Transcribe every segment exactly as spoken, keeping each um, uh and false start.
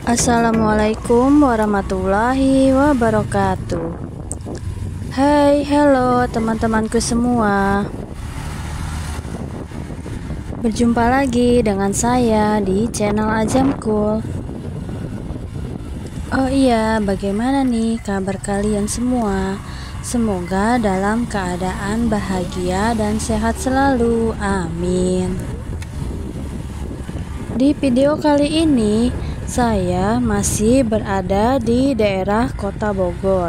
Assalamualaikum warahmatullahi wabarakatuh. Hai, hello teman-temanku semua. Berjumpa lagi dengan saya di channel Ajamkul. Oh iya, bagaimana nih kabar kalian semua? Semoga dalam keadaan bahagia dan sehat selalu. Amin. Di video kali ini saya masih berada di daerah Kota Bogor.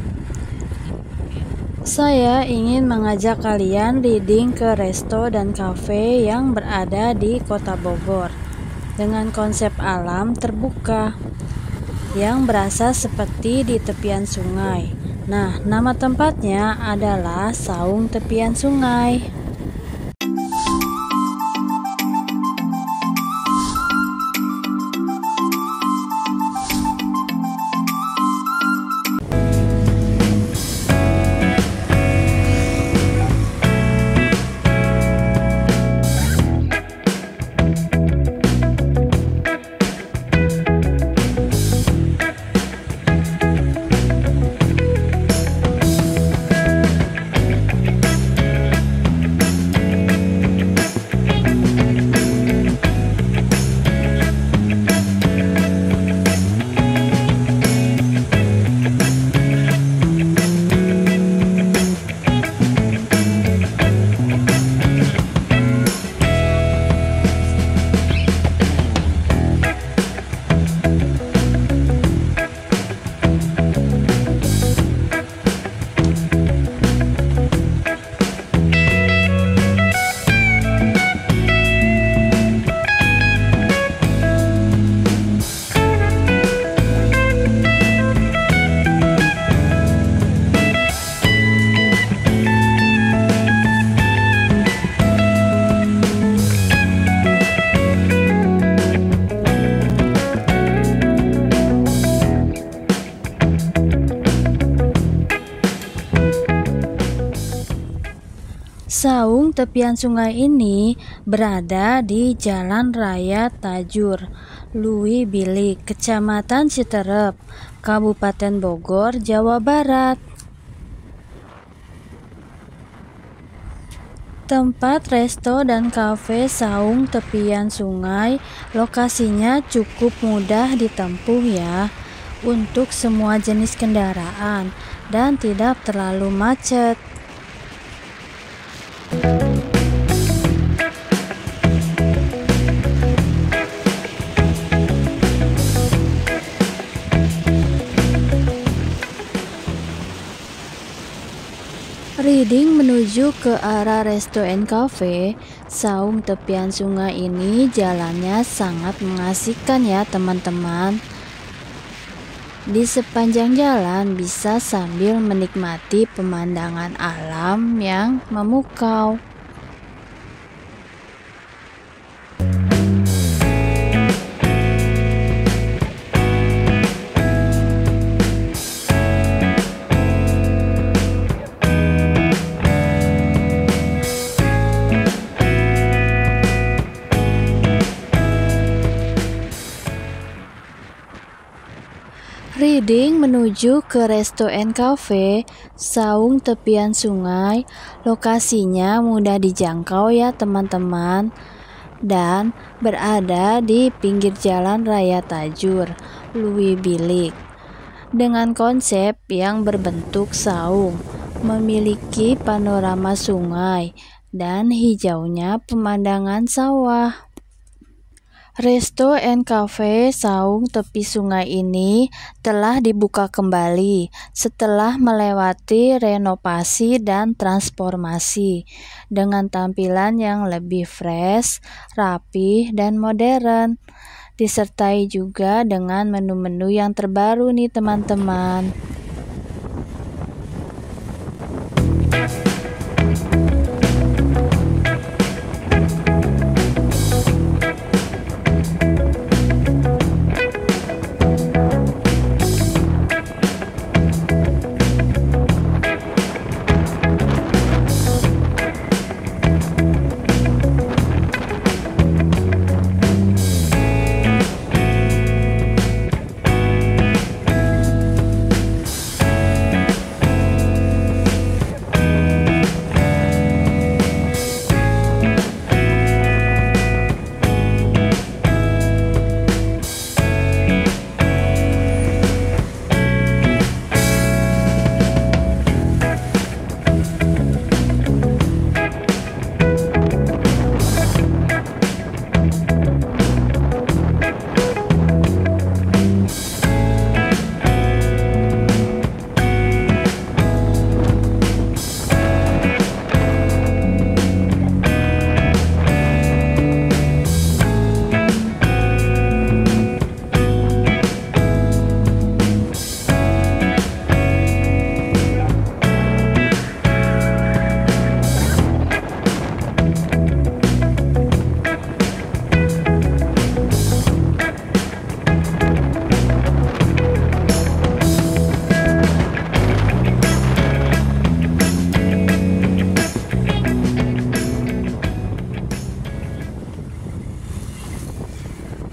Saya ingin mengajak kalian reading ke resto dan cafe yang berada di Kota Bogor dengan konsep alam terbuka yang berasa seperti di tepian sungai. Nah, nama tempatnya adalah Saung Tepian Sungai. Saung Tepian Sungai ini berada di Jalan Raya Tajur, Lui Bilik, Kecamatan Citerep, Kabupaten Bogor, Jawa Barat. Tempat resto dan kafe Saung Tepian Sungai lokasinya cukup mudah ditempuh ya untuk semua jenis kendaraan dan tidak terlalu macet. Reading menuju ke arah resto and cafe Saung Tepian Sungai ini jalannya sangat mengasihkan ya teman-teman. Di sepanjang jalan bisa sambil menikmati pemandangan alam yang memukau. Reading menuju ke resto and cafe Saung Tepian Sungai. Lokasinya mudah dijangkau ya teman-teman, dan berada di pinggir Jalan Raya Tajur, Lui Bilik. Dengan konsep yang berbentuk saung, memiliki panorama sungai dan hijaunya pemandangan sawah. Resto and Cafe Saung Tepi Sungai ini telah dibuka kembali setelah melewati renovasi dan transformasi dengan tampilan yang lebih fresh, rapi, dan modern, disertai juga dengan menu-menu yang terbaru nih teman-teman.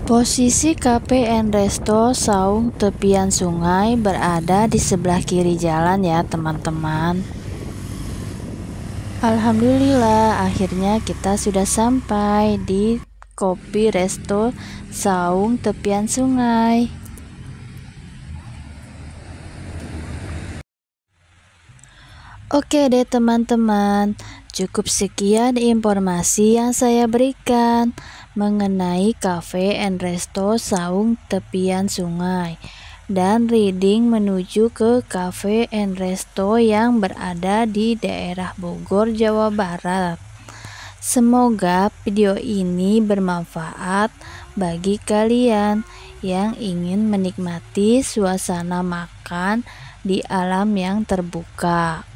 Posisi Cafe and Resto Saung tepian sungai berada di sebelah kiri jalan ya teman-teman. Alhamdulillah, akhirnya kita sudah sampai di Kopi Resto Saung tepian sungai. Oke deh teman-teman, cukup sekian informasi yang saya berikan mengenai Cafe and Resto Saung tepian sungai dan reading menuju ke Cafe and Resto yang berada di daerah Bogor, Jawa Barat. Semoga video ini bermanfaat bagi kalian yang ingin menikmati suasana makan di alam yang terbuka.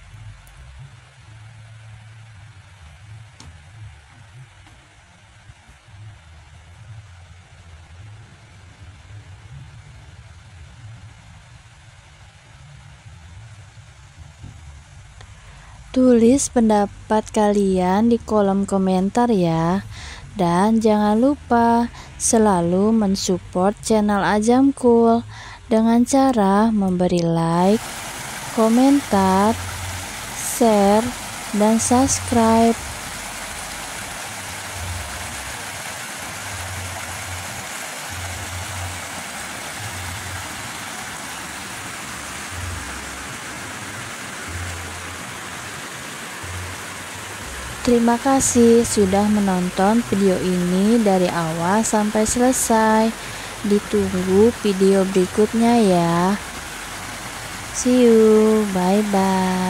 Tulis pendapat kalian di kolom komentar ya. Dan jangan lupa selalu mensupport channel Ajamkul dengan cara memberi like, komentar, share, dan subscribe. Terima kasih sudah menonton video ini dari awal sampai selesai. Ditunggu video berikutnya ya. See you, bye bye.